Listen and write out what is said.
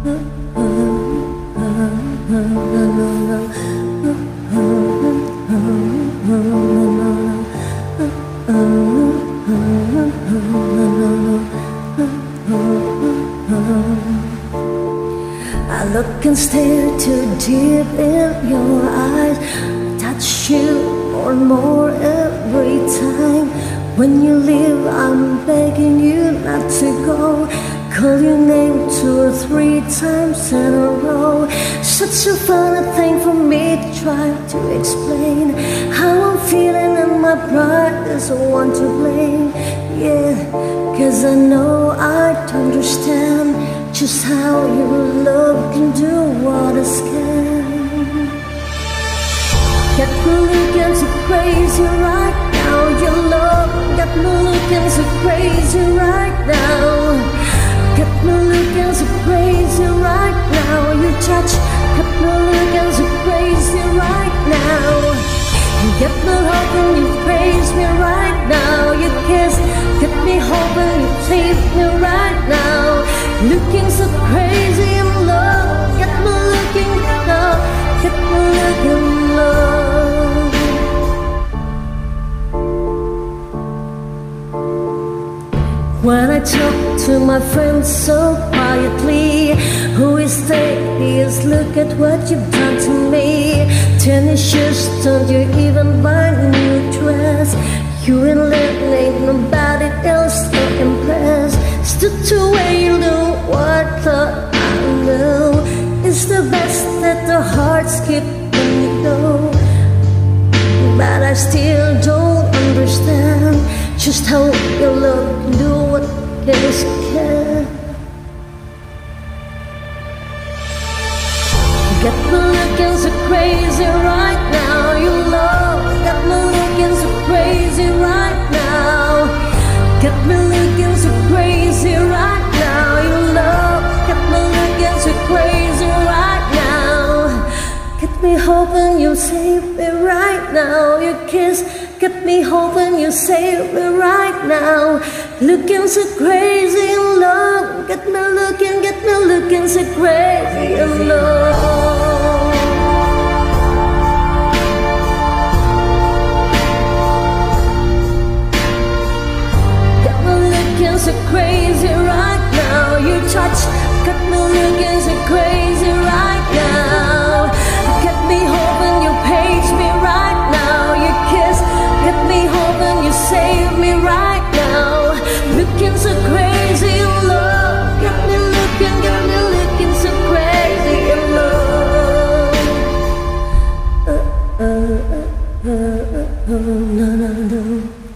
I look and stare too deep in your eyes, touch you more and more every time. When you leave, I'm begging you not to go. Call your name 2 or 3 times in a row. Such a funny thing for me to try to explain how I'm feeling, and my pride is the one to blame. Yeah, 'cause I know I don't understand just how your love can do what I can. Get me looking so crazy right now. Your love got me looking so crazy right now. Get me looking so crazy right now. Your touch got me looking so crazy right now. You get me hoping you praise me right now. Your kiss get me hoping you save me right now. Looking so crazy in love. Get me looking now. Get me looking love. When I talk to my friends so quietly, who is this? Look at what you've done to me. Tennis shoes, don't you even buy a new dress? You ain't letting nobody else to impress. Stood to where you know what thought I know. It's the best that the hearts keep when you go. But I still don't understand just how your love can do what else can. Get me looking so crazy right now. Your love got me looking so crazy right now. Get me looking so crazy right now. Your love got me looking so crazy right now. Get me hoping you'll save me right now. Your kiss get me hoping you save me right now. Looking so crazy in love. Get me looking so crazy in love. Get me looking so crazy right now. Your touch got me looking so crazy right now. Get me hoping you page me right now. Your kiss get me hoping you save me right now. Looking so crazy in love. Get me looking so crazy in love. No, no, no.